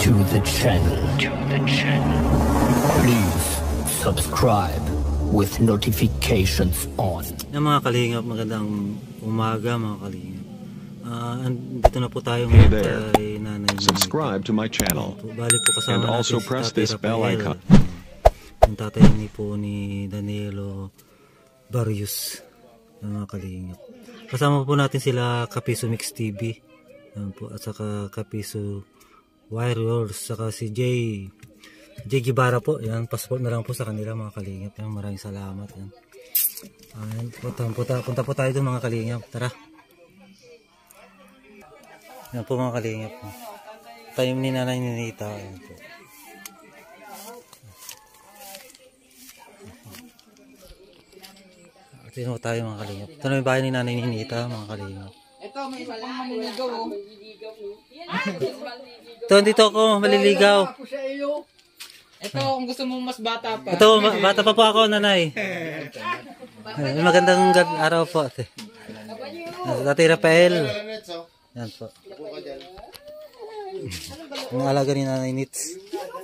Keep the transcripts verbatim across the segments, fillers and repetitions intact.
to the channel. To the channel. Please subscribe with notifications on. Yung mga kalingap, magandang umaga mga kalingap. Uh, dito na po tayo ngayon kay Nanay Ninita. Subscribe to my channel. Bali po kasama and also natin press si Tatay this bell Rafael. icon. Yung tatay ni po ni Danilo Barrios, mga kalingap. Kasama po natin sila Kapiso Mix T V. Yan po, at saka Kapiso Warriors, saka si Jay Jay Gibara po. Yan, passport na lang po sa kanila mga kalingap. Yan, maraming salamat. Yan. Ayan, punta, punta, punta po tayo doon mga kalingap. Tara. Yan po mga kalingap. Tayo ni Nanay Ninita. Yan po. Tingnan po tayo mga kalingap. Ito na yung bahay ni Nanay Ninita mga kalingap. Ito, may isa pang maliligaw oh. Ito, dito ako maliligaw. Ito, kung gusto mo mas bata pa. Ito, bata pa po ako, Nanay. Ay, magandang araw po. Tatay Rafael. Yan po. Ang alaga ni Nanay Nits.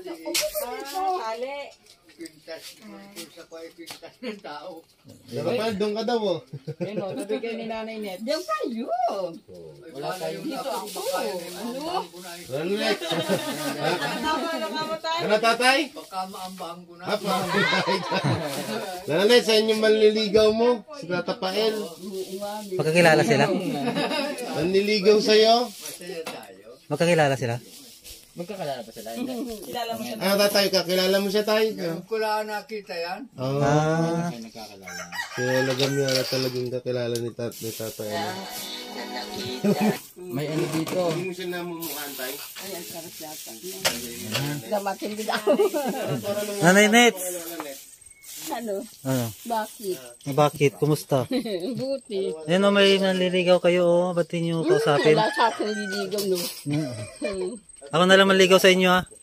Dapat doon ka daw oh. Ayun o, nabigay ni Nanay Net. Diyan kayo. Wala tayo dito ako. Ano? Ano next? Tama, nakamatay. Ano tatay? Baka maambang ko na. Nanay, sa inyong manliligaw mo, si Tata Pael. Magkakilala sila? Manliligaw sa'yo? Magkakilala sila? Magkakalala pa sila? Kilala mo siya. Ano tatay, kakilala mo siya tayo? Ko lang nakita yan. Oo. Ah, Nagkakalala. Kaya lagam niya na talagang kakilala ni Tata ni Tata Pael. May ano dito. Hindi mo siya namumukhaan tayo? Ayan, sarap yata. Gamatin din ako. Nanay Nets. Ano? Ano? Bakit? Bakit? Kumusta? Buti. Ayan o, may nanliligaw kayo o. Ba't ninyo kausapin? Wala sa akin liligaw, no? Hmm. Ako na lang manligaw sa inyo ha.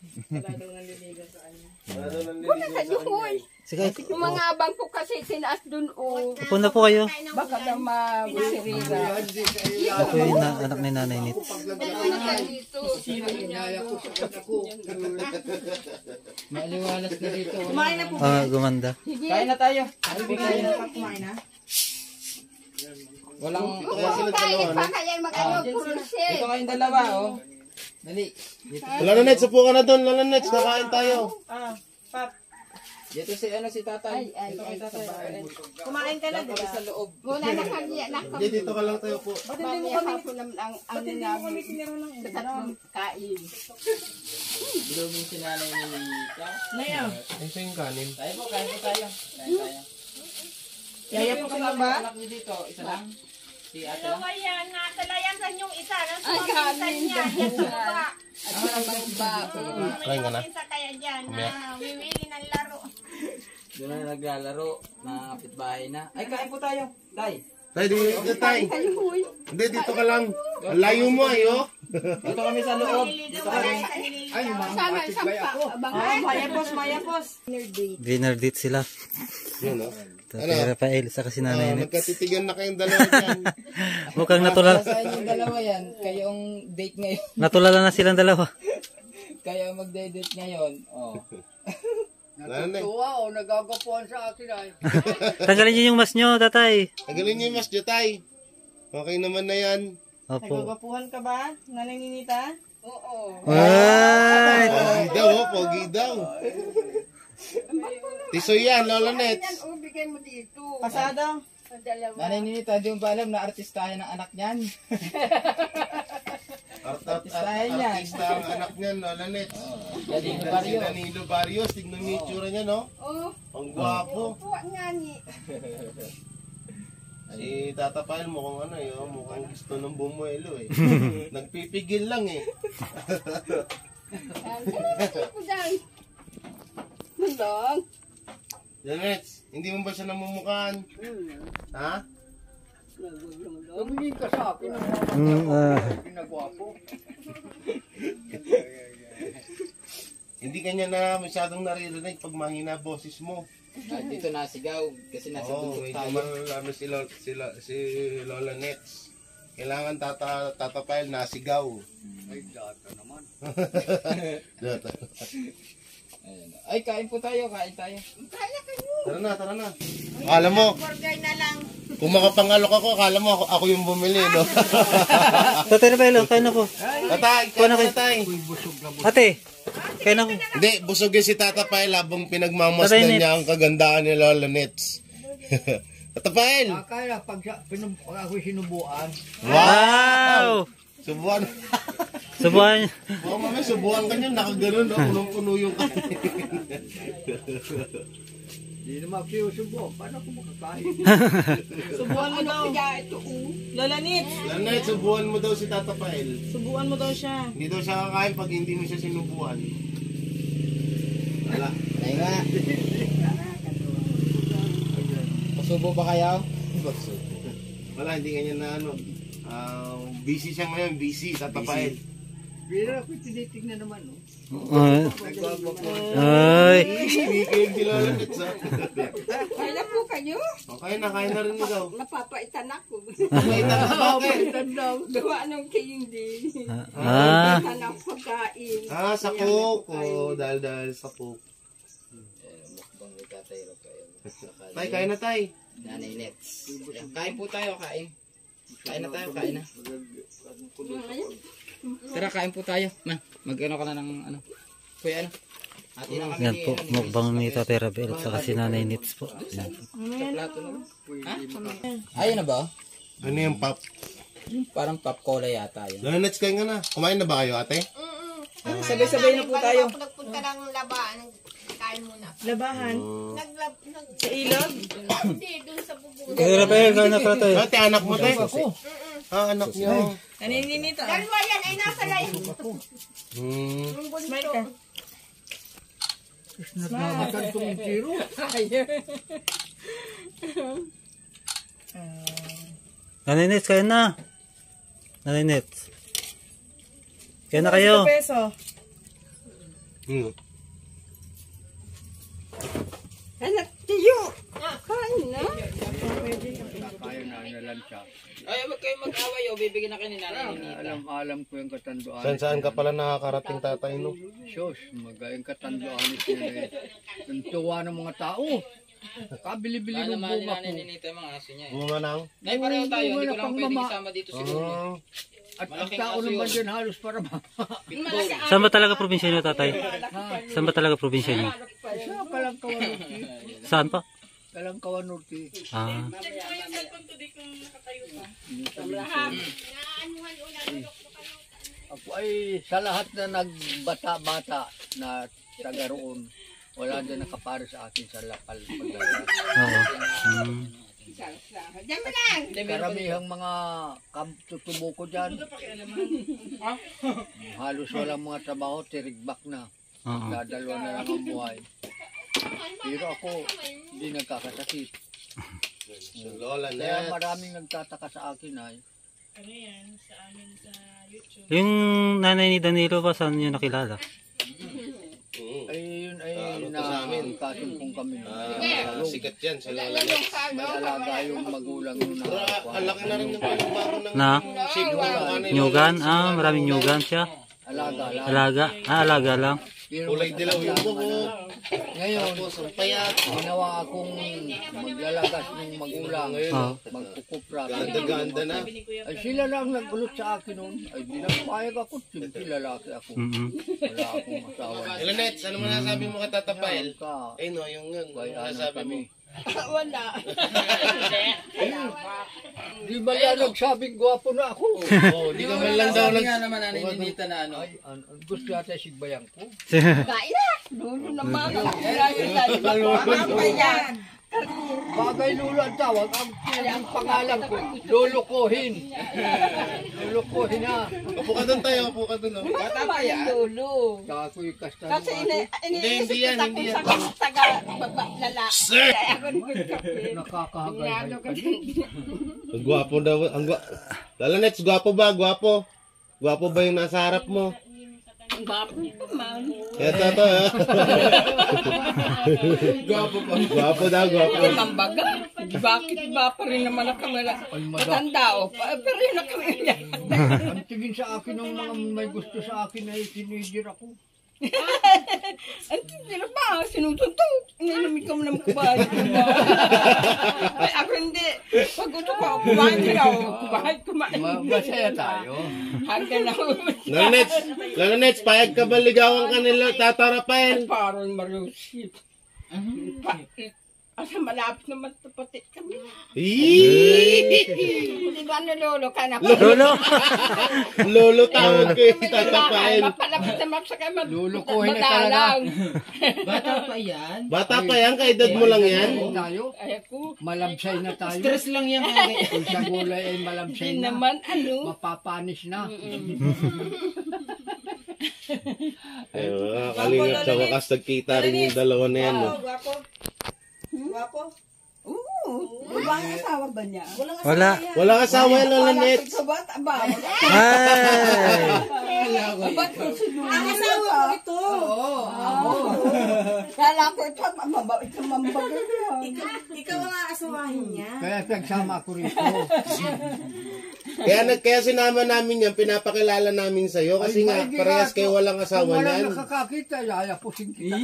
Wala ka doon. Sige, Yung mga abang ko kasi tinaas dun, oh. upo na po kayo. Baka daw mabusirira. Ako yung na, anak ni Nanay Nits. Ano ka dito? Maliwalas na dito. Kumain na po. Ah, gumanda. Kain na tayo. Bigay na pa kumain na. Walang... Oo, kain pa kaya mag-ano, purulse. Dito kayong dalawa oh. Dali. Dito. Lala Nets, upo ka na doon. Lala Nets, kakain tayo. Ah, pap. Dito si ano si tatay. Ay, ay, Dito kay tatay. Kumain ka na, Dito kami sa loob. Muna nakagiya na Hindi, dito ka lang tayo po. Mamaya hapon naman ang ano namin sa tatlong kain. Bilogin si nanay ni Nika. Ngayon. Ito yung kanin. Tayo po, kain po tayo. Kain tayo. Yaya po ka ba? Anak niyo dito, isa lang. Si ate lang. Ayan, natalayan yung isa. Nasa Ay, pagkakitan kanin niya. yan. Yan sa baba. At walang baba. Kain ka na? May isa kaya dyan na wiwili ng laro. Doon na naglalaro. Nakapitbahay na. Ay, kain po tayo. Tay. Tay, dito tay. Ay, huy. Hindi, dito ka lang. Ang layo mo ay oh. Dito kami sa loob. Dito kami. Ay, Sana isang pa. Abang Ah, mayapos, mayapos. Dinner date sila. Yun oh. Tatay Rafael sa kasi Nanay Ah, Nets. magkatitigan na kayong dalawa dyan. Mukhang natulala, Sa inyong dalawa yan. Kayong date ngayon. natulala na silang dalawa. Kayo magde-date ngayon. Oh. Nanay. Wow, nagagapuan sa akin ay. Tanggalin niyo yung mask nyo, tatay. Tagalin niyo yung mas Jotay. Okay naman na yan. Opo. Nagagapuhan ka ba? Nanay Ninita? Oo. Ay! Pogi daw oh, pogi daw. Tisoy yan, Lola Nets. Yan, oh, bigay mo dito. Pasado. Sa dalawa. Nanay Ninita, di mo ba alam na artistahin ang anak niyan? Art, art, Artistahin yan. artista ang anak niyan, Lola Nets. Danilo Si Barrio. Danilo Barrios, tignan mo yung itsura niya, no? Oh, Ang gwapo. upuan nga ni. Si Tata Pael mukhang ano eh, oh, mukhang gusto ng bumuelo eh. Nagpipigil lang eh. Yan, yan, ko dyan. Mandong. Yan, Nets, hindi mo ba siya namumukhaan? Ha? Tumingin ka sa akin. Mm, ah. Pinagwapo. Hindi kanya na masyadong naririnig pag mahina boses mo. Ah, dito nasigaw kasi nasa Oo, bundok medyo tayo. mal, ano si, Lola, si, Lo- si Lola Nets. Kailangan tata, tatapail na sigaw. Ay, data naman. Data. Ayan. Ay, kain po tayo, kain tayo. Tara na, tara na. Akala mo, Burger na lang. kung makapangalok ako, akala mo ako, ako yung bumili, no? Tatay Rafael, kain ako. Tatay, kaya na tatay. Ate, kain ako. Hindi, busog yung si Tata Pael habang pinagmamasdan Tatay, niya ang kagandaan ni Lola Nets. Tata Pael! Kaya pag, pinum, pag ako sinubuan, Wow! Subuan. Subuhan. Oo, mami, subuan ka niya. Nakaganon, no? Punong-puno yung kanin. hindi naman kayo subuan. Paano ako makakain? Subuan mo daw. Lola Nit, Lola Nets, subuan mo daw si Tata Pael. subuan mo daw siya. Hindi daw siya kakain pag hindi mo siya sinubuan. Wala. Ay nga. Pasubo ba kayo? Wala, hindi ganyan na ano. Ah, busy siya ngayon, busy, Tata Pael. Pero ako tinitignan naman, no? Ay. Ay. Speaking si Lola Nets, ha? Kaya po kayo? Okay na, kain na rin ikaw. Napapaitan ako. Pakita ka bakit? Gawa ng candy. Ah. Anak pagkain. Ah, sa cook. Oh, dahil dahil sa cook. Mukbang ni Tatay Rafael. Tay, kain na tay. Nanay Nets. Ayan, kain po tayo, kain. Kain na tayo, kain na. Tara, kain po tayo. Ma, mag-ano ka na ng ano. Kuya, ano? Hati na kami Yan ni, po, ano, ni- mukbang ni Tatay Rafael at saka si Nanay Nits po. Yan. sa plato na. Ha? Ayun na ba? Ano yung pop? Parang pop cola yata yun. Lola Nets, kain ka na. Kumain na ba kayo, ate? Mm-mm. Sabay-sabay na po tayo. Pag nagpunta ng labaan, kain muna. Labahan. Naglab, nag... Sa ilog? Hindi, dun sa bubong. Tatay Rafael, kain na ka tayo. Ate, anak mo tayo. Ah, anak niyo. Naninita. Dalawa yan ay nasa layo. Hmm. Yung Smile bunso. ka. Nagmamagan itong zero. Nanay Nits, kain na. Nanay Nits. Kain na kayo. Peso. Hmm. Anak, tiyo. Kain na. Kaya na nalan siya. Ay, wag kayo mag-away. O, bibigyan na kayo ni Nanay Ninita. Alam, alam ko yung katanduan. Saan saan ka pala nakakarating tatay, no? Sus, magayang katanduan ito eh. Ang tuwa ng mga tao. Kabili-bili Paano ng naman ni bunga Nanay ko. Ninita yung mga aso niya eh. Bumanang. Nay, pareho tayo. Hindi ko lang Pang pwede mama. isama dito si Luni. Oh. At ang Malaking tao aso naman yun. dyan halos para ma... Pitbull. Saan ba talaga probinsya niyo, Tatay? Saan ba talaga probinsya niyo? Sa Kalangkawan-Norte. Saan pa? Kalangkawan-Norte. Ah. Ako ay sa lahat na nagbata-bata na taga roon, wala din nakapare sa akin sa lapal paglalaro. Oo. Hmm. Diyan mo lang. Karamihang mga kamtutubo ko dyan. Halos walang mga trabaho, tirigbak na. Oo. Dadalwa na lang ang buhay. Pero ako, hindi nagkakasakit. Lola Kaya Nets. maraming nagtataka sa akin ay, Yung nanay ni Danilo ba, saan niyo nakilala? Hmm. ay yun ay Ano to na sa amin? kasumpong kami. Ah, sikat yan sa Lola Nets. May alaga yung magulang nun Pero na ah, ang laki na rin yung pagbago ng Na? shape ng mukha ni Lola Nyugan? Nets. Ah, maraming nyugan siya. alaga lang. Alaga? Ah, alaga lang. Pero Kulay mas dilaw yung alaga buko. na. Ngayon, Tapos ang payat. ginawa akong maglalagas ng magulang. Oo. Magkukupra. Ganda-ganda na. Ay sila lang nagulot sa akin noon. Ay di nagpayag ako. Simple lalaki ako. Mm-mm. Wala akong asawa. Lola Nets, ano mo nasabi mo kay Tata Pael? Ka. Eh no, yung yun. Kaya Ano ano nasabi mo? kami. Wala. Di ba yan nagsabing gwapo na ako? Oh, di ka man lang daw Sabi nag... nga naman Nanay Ninita na ano. Ay, an, an, gusto yata sigbayang ko. Kain na. Lulo na mga. Wala yan. Bagay lulo ang tawag. Ang, ang pangalan ko, lulukuhin. Lulukuhin na. Upo ka doon tayo, upo ka doon. Oh. Bata ba yan? Lulo. Saka ko yung Kasi kastanduan. ini, Hindi, iniisip hindi yan, kita hindi kung yan. sa taga baba lala. Sir! Kaya ako nagkape. Nakakahagay. Ang gwapo daw. Ang gwa... Lola Nets, gwapo ba? Gwapo? Gwapo ba yung nasa harap mo? gwapo naman. Ito to, ha? Gwapo pa. Gwapo daw, gwapo. Mambaga, bakit ba pa rin naman ako matanda o? Pero yun ako yan. Ang tingin sa akin ng mga may gusto sa akin ay teenager ako. Ang hindi na ba? Sinutuntok. Inilamig ka mo naman kumain. Ay, ako hindi. Pag gusto ko, kumain ka ako. Kumain, kumain. Ma- Masaya tayo. Hanggang na. Lalonets, Lalonets, payag ka ba ligawan ka nila, Tata Rafael? Parang mariusip. Asa malapit naman pati kami. Hindi ba nalolo ka na? Lolo! Lolo tawag kay Tata Rafael. Mapalapit naman sa kami. Lulukuhin na talaga. Bata pa yan. Bata pa yan, kaedad mo lang yan. Ay, tayo. Ay ako. Malabsay na tayo. Stress lang yan, pare. Kung sa gulay ay malabsay Hindi na. naman ano. Mapapanis na. Ay, mga kalingap sa wakas, nagkita rin yung dalawa na yan. No? Gwapo. Gwapo. Oo. Walang asawa ba niya? Wala. Walang asawa yan, Lalonets. Sa bata ba? Ay! Ba't ko sinunod? Ang asawa ko ito. Kala ko ito, mabait na mambagal. Ikaw, ikaw ang aasawahin niya. Kaya nagsama ako rito. Kaya, nag, kaya sinama namin yan, pinapakilala namin sa'yo. Kasi nga, Ay, parehas hindi kayo nga. walang asawa Kung walang niyan. nakakakita, yayapusin kita.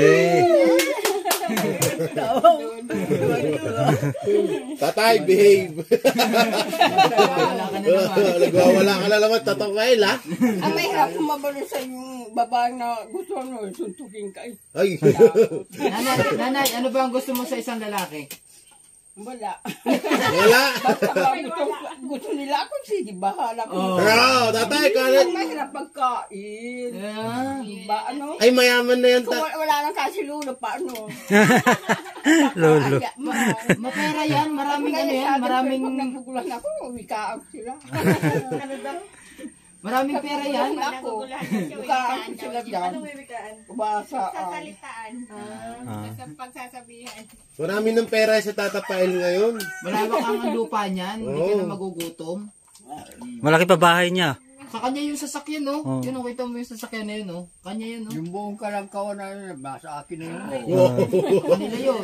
Tatay, behave. Wala ka na naman. Nagwawala ka na naman, Tata Rafael, ha? Ang mahirap kumabalo sa yung babae na gusto mo, suntukin ka. eh. Ay. Nanay, nanay, ano ba ang gusto mo sa isang lalaki? Wala. Wala. Basta ba gusto, gusto nila ako, sige, bahala ko. Pero, tatay, kalit. Ang mahirap pagkain. Ah. Diba, ano? Ay, mayaman na yan. Kung Ta- wala, wala nang kasi lulo, paano? Lolo. Kaya, ma- Mapera yan, maraming ano yan, maraming Pag nagugulan ako, umikaang sila. maraming pera yan. Ako, umikaang sila dyan. Anong wiwikaan? Basa. Sasalitaan. Ah. Sa pagsasabihan. Marami ng pera sa Tata Rafael ngayon. Malawak ang lupa niyan, hindi ka Oo. na magugutom. Malaki pa bahay niya. Sa kanya yung sasakyan, no? Oh. Yun, nakita mo yung sasakyan na yun, no? Kanya yun, no? Yung buong kalangkawan na yun, nasa akin na yun. Kanila yun.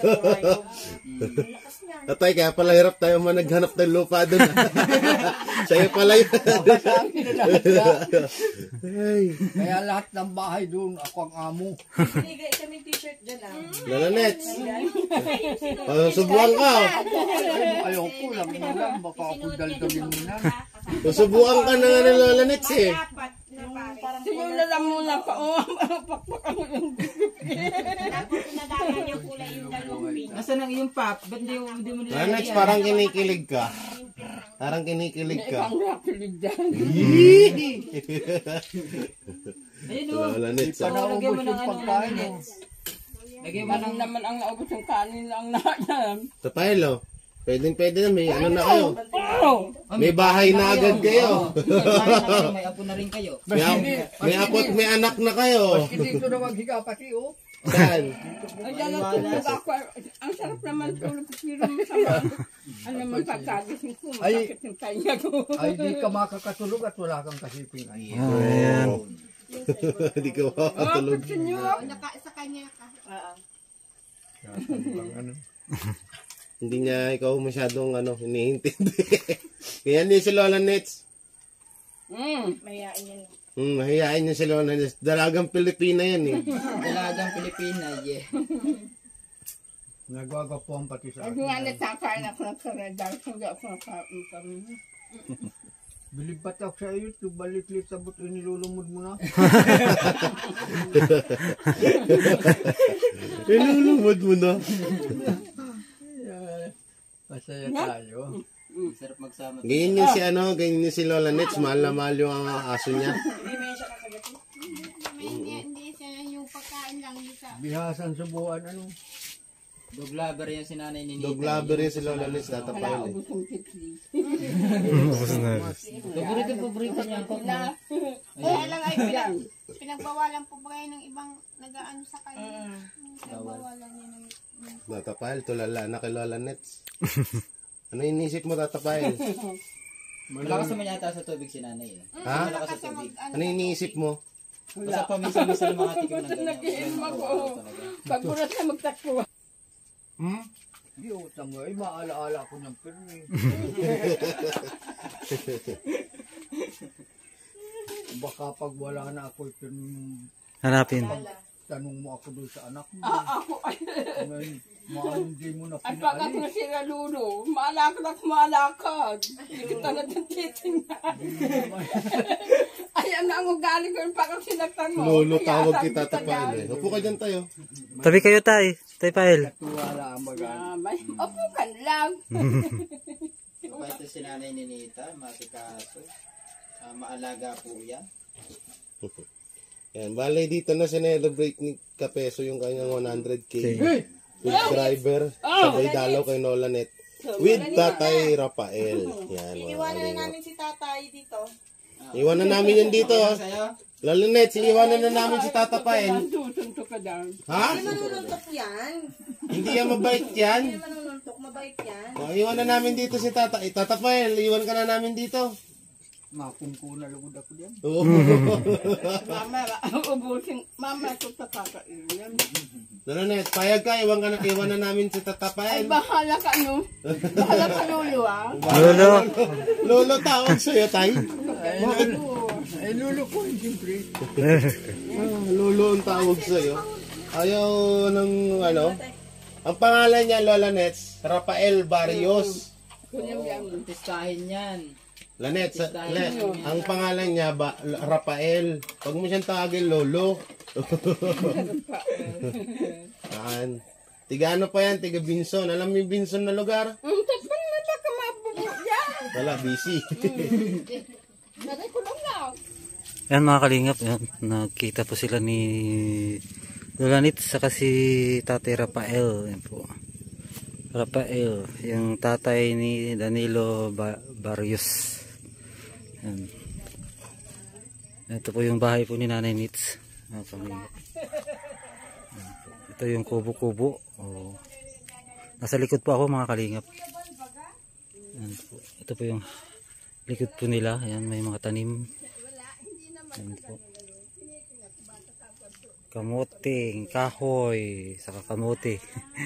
Tatay, kaya pala hirap tayo man naghanap ng lupa doon. Sa'yo pala yun. Sa akin na lahat. Ay, Kaya lahat ng bahay doon, ako ang amo. Binigay kami t-shirt dyan lang. Lalonets. Oh, subukan ka. Ayoko lang lang, baka ako daldalin mo na. Susubukan ka na nga ng Lalonets eh. Dapat na pare. Sige, nalang muna pa. Oh, pakpak ako yung Tapos nadama niyo kulay yung dalawang pink. Nasaan ang iyong pap? Ba't di, di mo nila Lalonets, parang kinikilig ka. Parang kinikilig ka. Ang rapilig dyan. Ayun, no? Lalonets. Di pa ah. Lagyan mo naubos ng yung ano, pagkain. ng oh. Lagyan mo Manang ng... naman ang naubos yung kanin lang na yan. Tatay, lo. Pwedeng pwede na. May ano na kayo. Ano? Oh, May bahay na agad kayo. Oo. May bahay na kayo, may apo na rin kayo. May, ap- may apot, may anak na kayo. Maski dito na maghiga pati, oh. Saan? Ang dyan ang tulog ako. Ang sarap naman tulog ko. Pero masama. Ano naman pagkagising ko. Masakit yung kanya ko. Ay, di ka makakatulog at wala kang kasiping. Ay, Ayan. Hindi ko makakatulog. Gusto nyo? Naka, sa kanya ka. ano. Hindi niya ikaw masyadong ano, iniintindi. Kaya hindi si Lola Nets. Mm. Mayain yan. Hmm, mahihain niya si Lola Nets. Dalagang Pilipina yan eh. Dalagang Pilipina, yeah. Nagwagapuan pati sa Ang akin. nga natakain ako ng karay dahil hindi ako nakain kami. Bilib ba't ako sa iyo, tubalit-lit sa buto, nilulumod mo na. Inulumod mo na. Masaya tayo. Sarap magsama. Ganyan yung si ano, ganyan yung si Lola Nets. Mahal na mahal yung ang aso niya. May hindi, hindi siya yung pagkain lang. Hindi sa... Bihasan subuan, ano. Dog lover yan si nanay ni Nita. Dog lover yun si Lola Nets. Wala Tatapail ako eh. gustong kitli. Paborito, paborito niya ang pap mo. Kaya lang ay pinag, pinagbawalan po ba kayo ng ibang nag-ano sa kanya? Pinagbawalan niya ng... Tatapail, tulala na kay Lola Nets. Ano inisip mo, Tatapail? Malakas naman yata sa tubig si nanay eh. Ha? Malakas sa mag... Ano, Ano iniisip mo? Basta paminsan-minsan makatikim ng ganyan. Nagiinom ako. Pag burat na magtakbo. Hmm? Di utang mo. Ay, maalaala ko ng pirmi. Baka pag wala na ako, pirmi, Hanapin. tanong mo ako doon sa anak mo. Ah, ako ay... Ngayon, maano hindi mo na Ay, pag ako pinaalis. na sila lulo, maalakad at maalakad. Hindi kita na titingnan. Ay, ano ang ugali ko yung pag sinaktan mo. Lolo, Kaya tawag sabi kita kita tapain yan. eh. Upo ka dyan tayo. Tabi kayo tay. Tay Pael. Wala ang magaan. Ah, may opo ka lang. Pa ito si Nanay Ninita, masikaso. Ah, maalaga po yan. Yan, bale dito na sinelebrate ni Kapeso yung kanyang one hundred K Hey! subscriber. Sabay dalaw kay Nolanet. With Tatay Rafael. Yan, mga Iwanan na kalingap. namin si tatay dito. Iwanan namin yan dito. Okay ah. sa'yo? Lalanet, iwanan na namin si Tata Pael. Tutunto ka down. Ha? Manununtok yan. Hindi yan mabait yan. Manununtok, mabait yan. O, iwan na namin dito si Tata. Eh, Tata Pael, iwan ka na namin dito. Mapungko na lugod ako diyan. Oo. Mama, ubusin. Mama, ito sa kakainan. Lalanet, payag ka, iwan, ka na, iwan na namin si Tata Ay, Pael. bahala ka, no? Bahala ka, lolo, ah. Lolo. Lolo, tawag sa'yo, tay. Ay, lolo. Ay, lolo ko, siyempre. Ah, Lolo ang tawag sa'yo. Ayaw ng ano. Ang pangalan niya, Lola Nets, Rafael Barrios. Pistahin yan. Lanet, sa, le, ang pangalan niya, ba, Rafael. Pag mo siyang tawagin, Lolo. Yan. Tiga ano pa yan, tiga Binson. Alam mo yung Binson na lugar? Ang tapan mo na ka mabubo yan. Wala, busy. Nagay ko lang lang. Yan mga kalingap. Yan. Nagkita po sila ni Lolanit saka si Tatay Rafael. Yan po. Rafael. Yung tatay ni Danilo ba Barrios. Yan. Ito po yung bahay po ni Nanay Nits. Mga kalingap. Yan po. Ito yung kubo-kubo. Oh. Nasa likod po ako mga kalingap. Yan po. Ito po yung likod po nila. Ayan, may mga tanim. Ayan po. Kamuting, kahoy, saka kamote.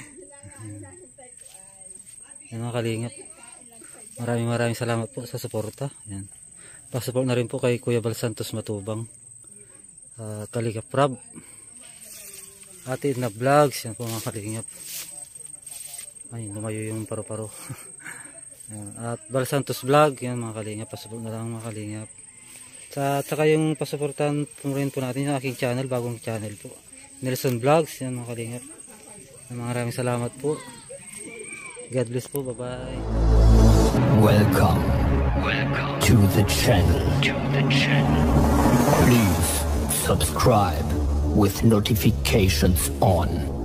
Ayan mga kalingap. Maraming maraming salamat po sa suporta. Ayan. Pa-support na rin po kay Kuya Bal Santos Matubang. Uh, Kalingap Rab. Ate na vlogs. Yan po mga kalingap. Ay, lumayo yung paro-paro. At Bal Santos Vlog, yan mga kalingap, pasupport na lang mga kalingap. Sa, at saka yung pasuportan po rin po natin yung aking channel, bagong channel po. Nelson Vlogs, yan mga kalingap. Maraming salamat po. God bless po, bye bye. Welcome. Welcome to the channel. To the channel. Please subscribe with notifications on.